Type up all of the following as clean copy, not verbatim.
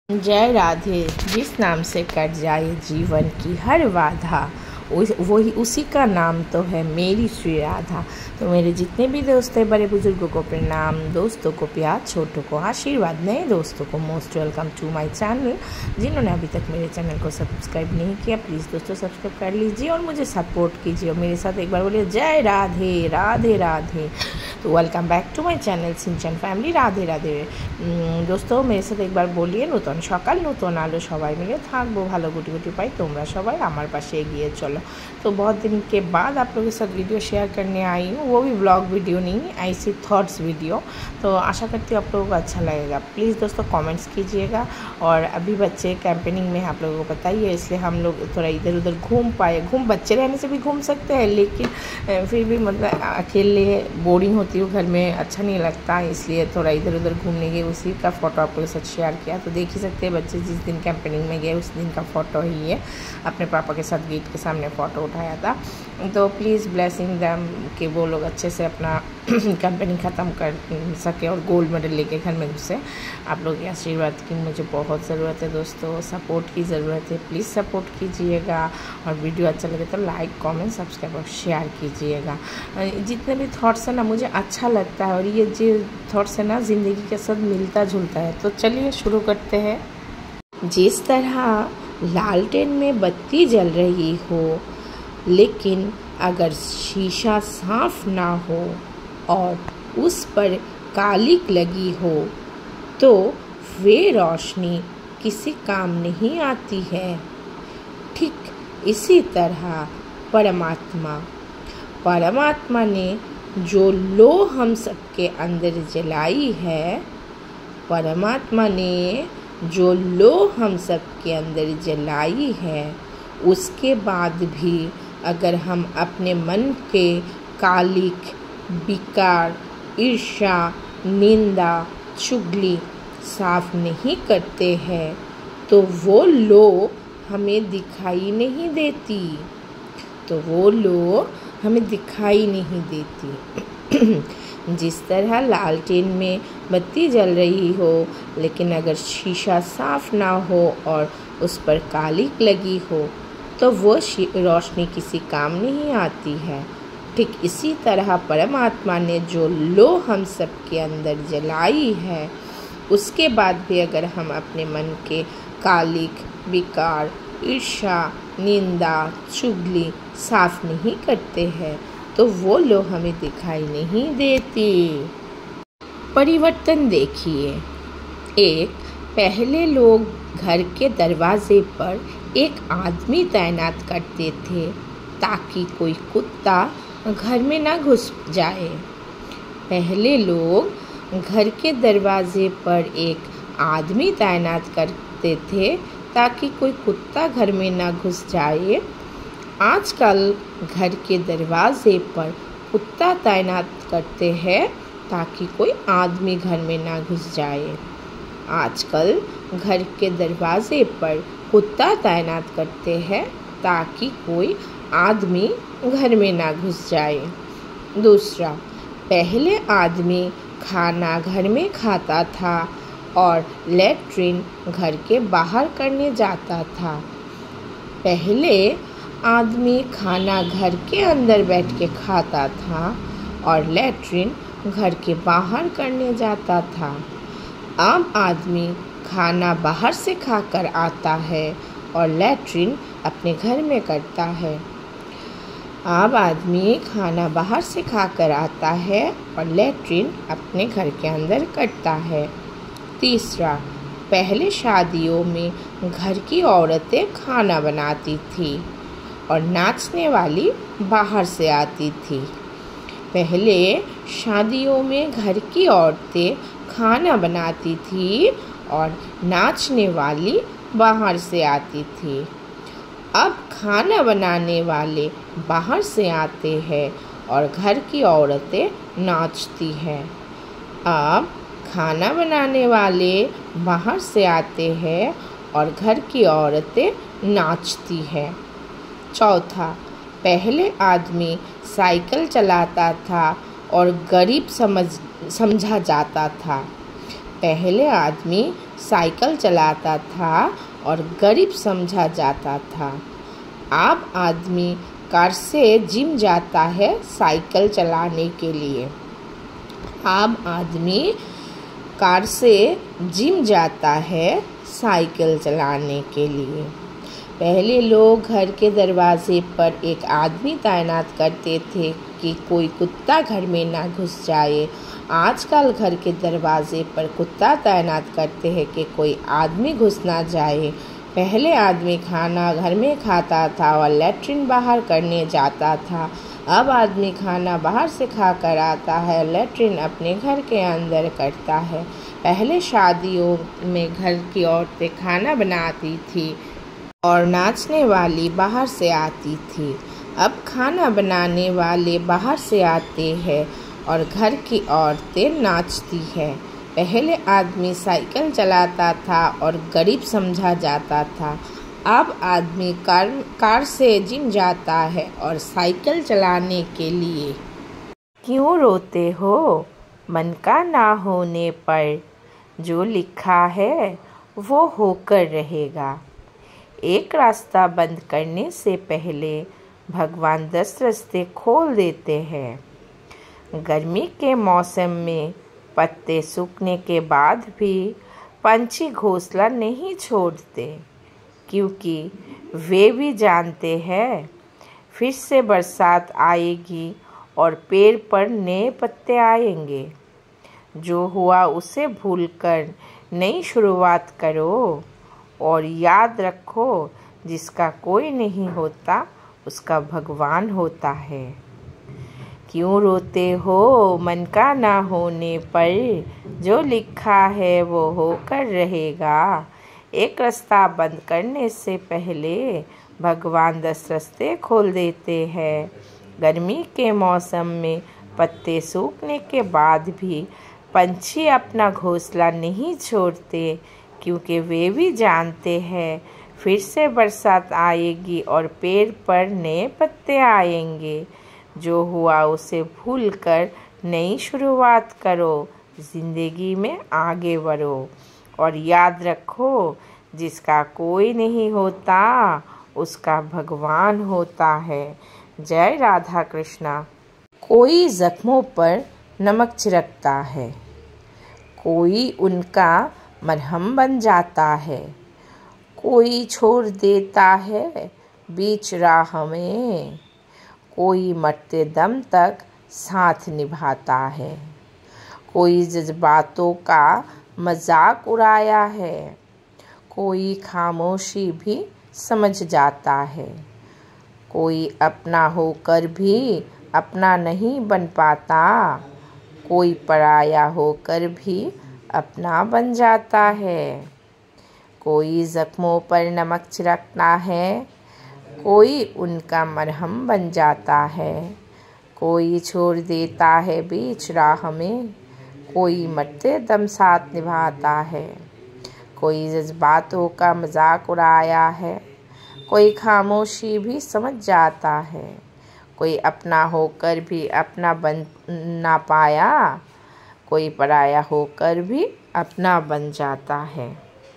जय राधे। जिस नाम से कट जाए जीवन की हर बाधा, वही उसी का नाम तो है मेरी श्री राधा। तो मेरे जितने भी दोस्त हैं, बड़े बुजुर्गों को प्रणाम, दोस्तों को प्यार, छोटों को आशीर्वाद, नए दोस्तों को most welcome to my channel. जिन्होंने अभी तक मेरे चैनल को सब्सक्राइब नहीं किया, प्लीज़ दोस्तों सब्सक्राइब कर लीजिए और मुझे सपोर्ट कीजिए। और मेरे साथ एक बार बोलिए जय राधे राधे राधे। तो welcome back to my channel Sinchan family. Radhe Radhe दोस्तों, मेरे साथ एक बार बोलिए नूतन सकाल नूतन आलो सबाई मिले थाकबो भालो गुटी गुटी पाई तोमरा सबाई आमार पाशे एगिए चलो। तो बहुत दिन के बाद आप लोगों के साथ वीडियो शेयर करने आई हूँ, वो भी व्लॉग वीडियो नहीं, ऐसी थॉट्स वीडियो। तो आशा करती हूँ आप लोगों को अच्छा लगेगा। प्लीज़ दोस्तों कमेंट्स कीजिएगा। और अभी बच्चे कैंपेनिंग में आप लोगों को पता ही है, इसलिए हम लोग थोड़ा इधर उधर घूम पाए। बच्चे रहने से भी घूम सकते हैं, लेकिन फिर भी मतलब अकेले बोरिंग होती हूँ घर में, अच्छा नहीं लगता, इसलिए थोड़ा इधर उधर घूमने गए, उसी का फ़ोटो आप लोगों के साथ शेयर किया। तो देख ही सकते हैं बच्चे जिस दिन कैंपेनिंग में गए उस दिन का फ़ोटो ही है। अपने पापा के साथ गेट के सामने फ़ोटो उठाया था। तो प्लीज़ ब्लेसिंग दैम कि वो लोग अच्छे से अपना कंपनी ख़त्म कर सके और गोल्ड मेडल लेके घर में घुसे। आप लोग के आशीर्वाद की मुझे बहुत ज़रूरत है दोस्तों, सपोर्ट की ज़रूरत है। प्लीज़ सपोर्ट कीजिएगा और वीडियो अच्छा लगे तो लाइक कमेंट सब्सक्राइब और शेयर कीजिएगा। जितने भी थॉट्स हैं ना मुझे अच्छा लगता है, और ये जो थॉट्स है ना ज़िंदगी के साथ मिलता जुलता है। तो चलिए शुरू करते हैं। जिस तरह लालटेन में बत्ती जल रही हो, लेकिन अगर शीशा साफ ना हो और उस पर कालिक लगी हो, तो वे रोशनी किसी काम नहीं आती है। ठीक इसी तरह परमात्मा ने जो लो हम सबके अंदर जलाई है, उसके बाद भी अगर हम अपने मन के कालिक, विकार, ईर्ष्या, निंदा, चुगली साफ नहीं करते हैं, तो वो लो हमें दिखाई नहीं देती। जिस तरह लालटेन में बत्ती जल रही हो, लेकिन अगर शीशा साफ ना हो और उस पर कालिक लगी हो, तो वो रोशनी किसी काम नहीं आती है। ठीक इसी तरह परमात्मा ने जो लो हम सबके अंदर जलाई है, उसके बाद भी अगर हम अपने मन के कालिक, विकार, ईर्ष्या, निंदा, चुगली साफ नहीं करते हैं, तो वो लो हमें दिखाई नहीं देती। परिवर्तन देखिए। पहले लोग घर के दरवाजे पर एक आदमी तैनात करते थे ताकि कोई कुत्ता घर में ना घुस जाए। आजकल घर के दरवाजे पर कुत्ता तैनात करते हैं ताकि कोई आदमी घर में ना घुस जाए। दूसरा, पहले आदमी खाना घर में खाता था और लैट्रिन घर के बाहर करने जाता था। पहले आदमी खाना घर के अंदर बैठ के खाता था और लैट्रिन घर के बाहर करने जाता था। अब आदमी खाना बाहर से खाकर आता है और लैट्रिन अपने घर में करता है। तीसरा, पहले शादियों में घर की औरतें खाना बनाती थी और नाचने वाली बाहर से आती थी। अब खाना बनाने वाले बाहर से आते हैं और घर की औरतें नाचती हैं। चौथा, पहले आदमी साइकिल चलाता था और गरीब समझा जाता था। पहले आदमी साइकिल चलाता था और गरीब समझा जाता था। अब आदमी कार से जिम जाता है साइकिल चलाने के लिए। अब आदमी कार से जिम जाता है साइकिल चलाने के लिए। पहले लोग घर के दरवाजे पर एक आदमी तैनात करते थे कि कोई कुत्ता घर में ना घुस जाए। आजकल घर के दरवाजे पर कुत्ता तैनात करते हैं कि कोई आदमी घुस ना जाए। पहले आदमी खाना घर में खाता था और लैट्रिन बाहर करने जाता था। अब आदमी खाना बाहर से खा कर आता है, लैट्रिन अपने घर के अंदर करता है। पहले शादियों में घर की औरतें खाना बनाती थी और नाचने वाली बाहर से आती थी। अब खाना बनाने वाले बाहर से आते हैं और घर की औरतें नाचती है। पहले आदमी साइकिल चलाता था और गरीब समझा जाता था। अब आदमी कार से जिम जाता है और साइकिल चलाने के लिए। क्यों रोते हो मन का ना होने पर, जो लिखा है वो होकर रहेगा। एक रास्ता बंद करने से पहले भगवान 10 रास्ते खोल देते हैं। गर्मी के मौसम में पत्ते सूखने के बाद भी पंछी घोंसला नहीं छोड़ते, क्योंकि वे भी जानते हैं फिर से बरसात आएगी और पेड़ पर नए पत्ते आएंगे। जो हुआ उसे भूलकर नई शुरुआत करो और याद रखो जिसका कोई नहीं होता उसका भगवान होता है। क्यों रोते हो मन का ना होने पर, जो लिखा है वो होकर रहेगा। एक रास्ता बंद करने से पहले भगवान 10 रास्ते खोल देते हैं। गर्मी के मौसम में पत्ते सूखने के बाद भी पंछी अपना घोंसला नहीं छोड़ते, क्योंकि वे भी जानते हैं फिर से बरसात आएगी और पेड़ पर नए पत्ते आएंगे। जो हुआ उसे भूलकर नई शुरुआत करो, जिंदगी में आगे बढ़ो और याद रखो जिसका कोई नहीं होता उसका भगवान होता है। जय राधा कृष्णा। कोई जख्मों पर नमक छिड़कता है, कोई उनका मरहम बन जाता है, कोई छोड़ देता है बीच राह में, कोई मरते दम तक साथ निभाता है। कोई जज्बातों का मजाक उड़ाया है, कोई खामोशी भी समझ जाता है, कोई अपना होकर भी अपना नहीं बन पाता, कोई पराया होकर भी अपना बन जाता है। कोई जख्मों पर नमक छिड़कता है, कोई उनका मरहम बन जाता है, कोई छोड़ देता है बीच राह में, कोई मरते दम साथ निभाता है। कोई जज्बातों का मजाक उड़ाया है, कोई खामोशी भी समझ जाता है, कोई अपना होकर भी अपना बन ना पाया, कोई पराया होकर भी अपना बन जाता है।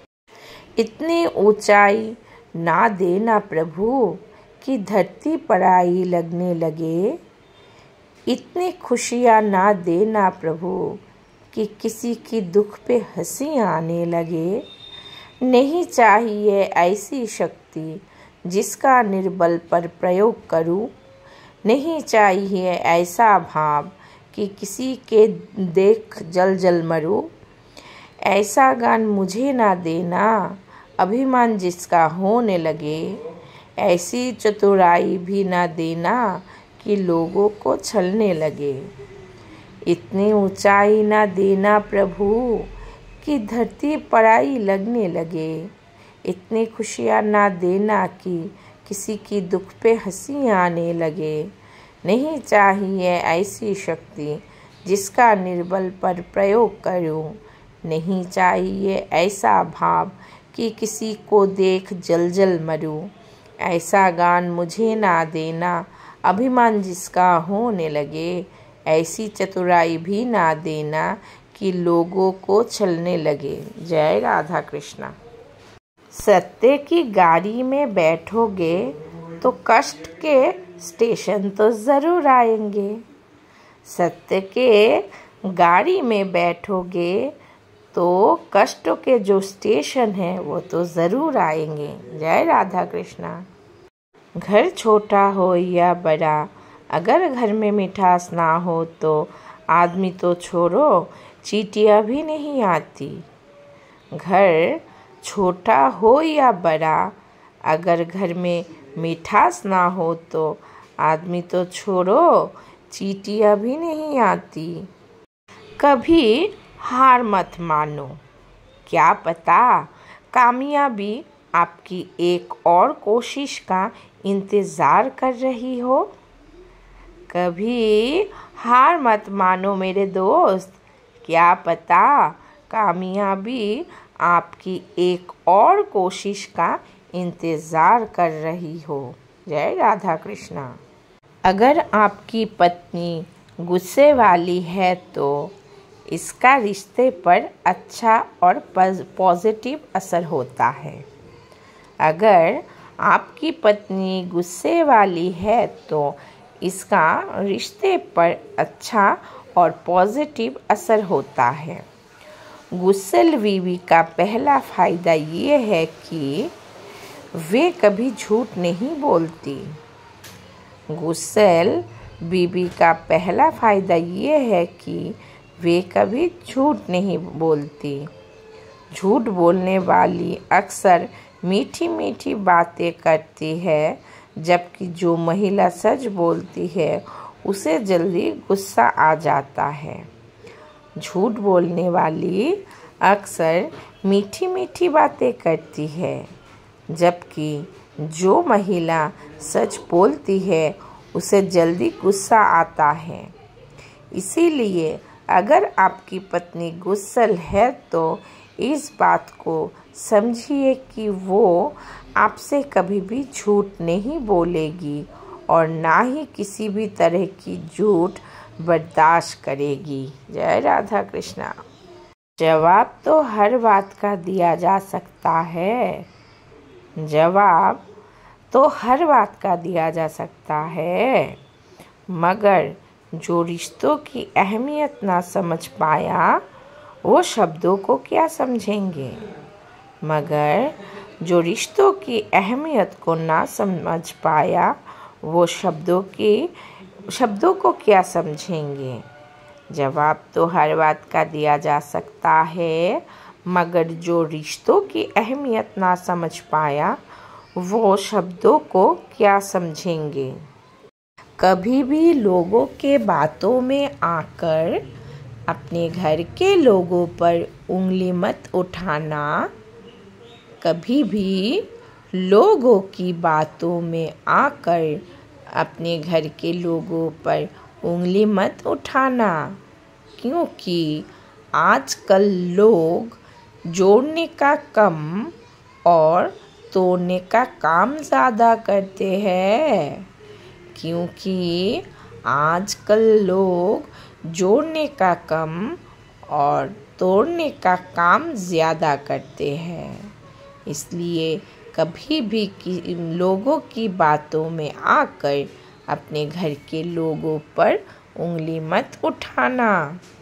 इतनी ऊंचाई ना देना प्रभु कि धरती पराई लगने लगे, इतनी खुशियाँ ना देना प्रभु कि किसी की दुख पे हंसी आने लगे। नहीं चाहिए ऐसी शक्ति जिसका निर्बल पर प्रयोग करूं, नहीं चाहिए ऐसा भाव कि किसी के देख जल जल मरूं। ऐसा गान मुझे ना देना अभिमान जिसका होने लगे, ऐसी चतुराई भी ना देना कि लोगों को छलने लगे। इतनी ऊंचाई ना देना प्रभु कि धरती पराई लगने लगे, इतनी खुशियाँ ना देना कि किसी की दुख पे हंसी आने लगे। नहीं चाहिए ऐसी शक्ति जिसका निर्बल पर प्रयोग करूं, नहीं चाहिए ऐसा भाव कि किसी को देख जल जल मरूं। ऐसा गान मुझे ना देना अभिमान जिसका होने लगे, ऐसी चतुराई भी ना देना कि लोगों को चलने लगे। जय राधा कृष्णा। सत्य की गाड़ी में बैठोगे तो कष्ट के स्टेशन तो ज़रूर आएंगे। सत्य के गाड़ी में बैठोगे तो कष्टों के जो स्टेशन हैं वो तो ज़रूर आएंगे। जय राधा कृष्णा। घर छोटा हो या बड़ा, अगर घर में मिठास ना हो तो आदमी तो छोड़ो चींटियाँ भी नहीं आती। घर छोटा हो या बड़ा, अगर घर में मिठास ना हो तो आदमी तो छोड़ो चींटियाँ भी नहीं आती। कभी हार मत मानो, क्या पता कामयाबी आपकी एक और कोशिश का इंतज़ार कर रही हो। कभी हार मत मानो मेरे दोस्त, क्या पता कामयाबी आपकी एक और कोशिश का इंतज़ार कर रही हो। जय राधा कृष्णा। अगर आपकी पत्नी गुस्से वाली है तो इसका रिश्ते पर अच्छा और पॉजिटिव असर होता है। अगर आपकी पत्नी गुस्से वाली है तो इसका रिश्ते पर अच्छा और पॉजिटिव असर होता है। गुस्सैल बीवी का पहला फ़ायदा ये है कि वे कभी झूठ नहीं बोलती। गुस्सैल बीवी का पहला फ़ायदा ये है कि वे कभी झूठ नहीं बोलती। झूठ बोलने वाली अक्सर मीठी मीठी बातें करती है, जबकि जो महिला सच बोलती है उसे जल्दी गुस्सा आ जाता है। झूठ बोलने वाली अक्सर मीठी मीठी बातें करती है, जबकि जो महिला सच बोलती है उसे जल्दी गुस्सा आता है। इसीलिए अगर आपकी पत्नी गुस्सैल है तो इस बात को समझिए कि वो आपसे कभी भी झूठ नहीं बोलेगी और ना ही किसी भी तरह की झूठ बर्दाश्त करेगी। जय राधा कृष्णा। जवाब तो हर बात का दिया जा सकता है। जवाब तो हर बात का दिया जा सकता है, मगर जो रिश्तों की अहमियत ना समझ पाया वो शब्दों को क्या समझेंगे। मगर जो रिश्तों की अहमियत को ना समझ पाया वो शब्दों को क्या समझेंगे। जवाब तो हर बात का दिया जा सकता है, मगर जो रिश्तों की अहमियत ना समझ पाया वो शब्दों को क्या समझेंगे। कभी भी लोगों के बातों में आकर अपने घर के लोगों पर उंगली मत उठाना। कभी भी लोगों की बातों में आकर अपने घर के लोगों पर उंगली मत उठाना, क्योंकि आजकल लोग जोड़ने का कम और तोड़ने का काम ज़्यादा करते हैं। क्योंकि आजकल लोग जोड़ने का कम और तोड़ने का काम ज़्यादा करते हैं। इसलिए कभी भी लोगों की बातों में आकर अपने घर के लोगों पर उंगली मत उठाना।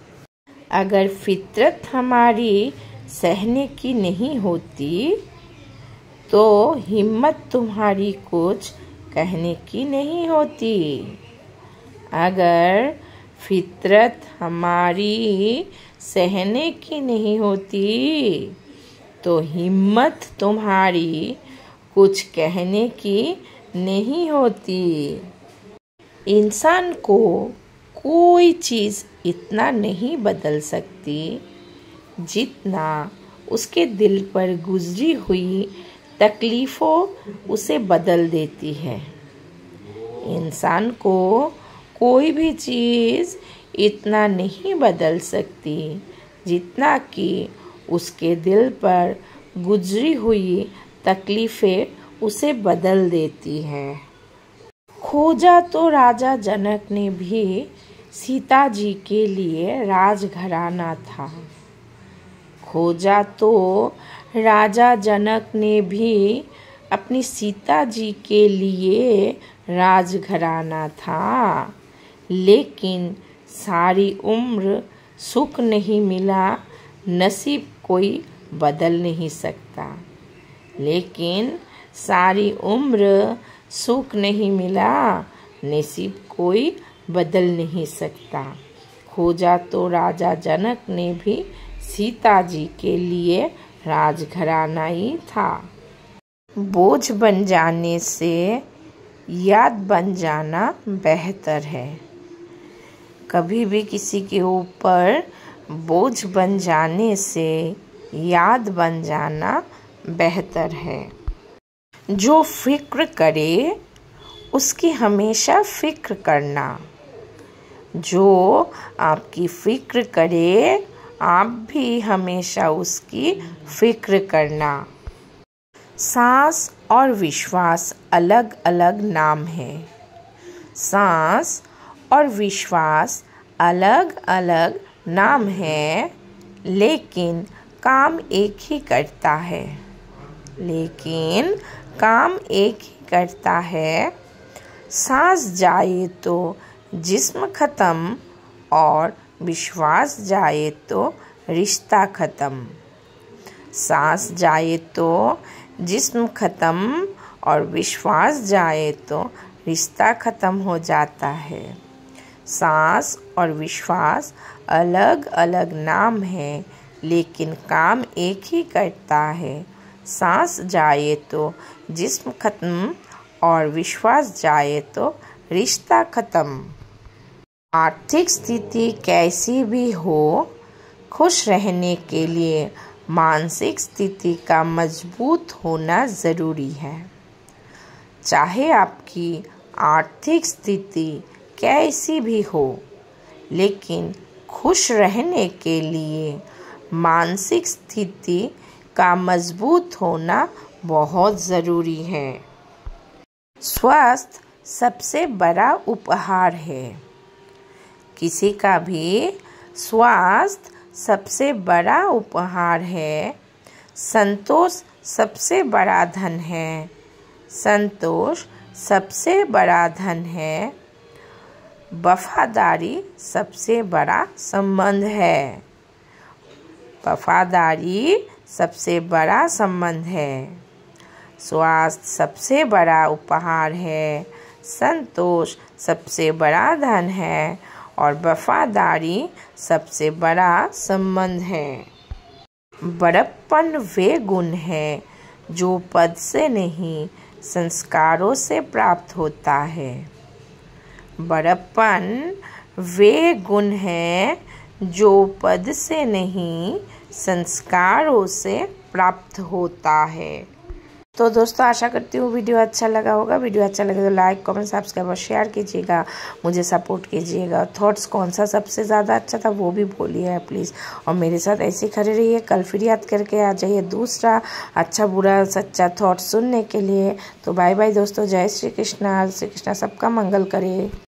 अगर फितरत हमारी सहने की नहीं होती तो हिम्मत तुम्हारी कुछ कहने की नहीं होती। अगर फितरत हमारी सहने की नहीं होती तो हिम्मत तुम्हारी कुछ कहने की नहीं होती। इंसान को कोई चीज़ इतना नहीं बदल सकती जितना उसके दिल पर गुजरी हुई तकलीफ़ों उसे बदल देती है। इंसान को कोई भी चीज़ इतना नहीं बदल सकती जितना कि उसके दिल पर गुजरी हुई तकलीफ़ें उसे बदल देती हैं। खोजा तो राजा जनक ने भी सीता जी के लिए राजघराना था। खोजा तो राजा जनक ने भी अपनी सीता जी के लिए राजघराना था, लेकिन सारी उम्र सुख नहीं मिला, नसीब कोई बदल नहीं सकता। लेकिन सारी उम्र सुख नहीं मिला, नसीब कोई बदल नहीं सकता। खोजा तो राजा जनक ने भी सीता जी के लिए राजघराना ही था। बोझ बन जाने से याद बन जाना बेहतर है। कभी भी किसी के ऊपर बोझ बन जाने से याद बन जाना बेहतर है। जो फिक्र करे उसकी हमेशा फिक्र करना। जो आपकी फिक्र करे आप भी हमेशा उसकी फिक्र करना। सांस और विश्वास अलग अलग नाम है। सांस और विश्वास अलग अलग नाम है, लेकिन काम एक ही करता है। लेकिन काम एक ही करता है। सांस जाए तो जिस्म खत्म और विश्वास जाए तो रिश्ता खत्म। सांस जाए तो जिस्म खत्म और विश्वास जाए तो रिश्ता खत्म हो जाता है। सांस और विश्वास अलग अलग नाम है, लेकिन काम एक ही करता है। सांस जाए तो जिस्म खत्म और विश्वास जाए तो रिश्ता खत्म। आर्थिक स्थिति कैसी भी हो, खुश रहने के लिए मानसिक स्थिति का मजबूत होना ज़रूरी है। चाहे आपकी आर्थिक स्थिति कैसी भी हो, लेकिन खुश रहने के लिए मानसिक स्थिति का मजबूत होना बहुत ज़रूरी है। स्वास्थ्य सबसे बड़ा उपहार है। किसी का भी स्वास्थ्य सबसे बड़ा उपहार है। संतोष सबसे बड़ा धन है। संतोष सबसे बड़ा धन है। वफादारी सबसे बड़ा संबंध है। वफादारी सबसे बड़ा संबंध है। स्वास्थ्य सबसे बड़ा उपहार है। संतोष सबसे बड़ा धन है और वफादारी सबसे बड़ा संबंध है। बड़प्पन वे गुण है जो पद से नहीं संस्कारों से प्राप्त होता है। बड़प्पन वे गुण है जो पद से नहीं संस्कारों से प्राप्त होता है। तो दोस्तों आशा करती हूँ वीडियो अच्छा लगा होगा। वीडियो अच्छा लगे तो लाइक कमेंट सब्सक्राइब और शेयर कीजिएगा, मुझे सपोर्ट कीजिएगा। थॉट्स कौन सा सबसे ज़्यादा अच्छा था वो भी बोलिए प्लीज़, और मेरे साथ ऐसे खड़े रहिए। कल फिर याद करके आ जाइए दूसरा अच्छा बुरा सच्चा थॉट सुनने के लिए। तो बाय बाय दोस्तों, जय श्री कृष्णा। श्री कृष्णा सबका मंगल करे।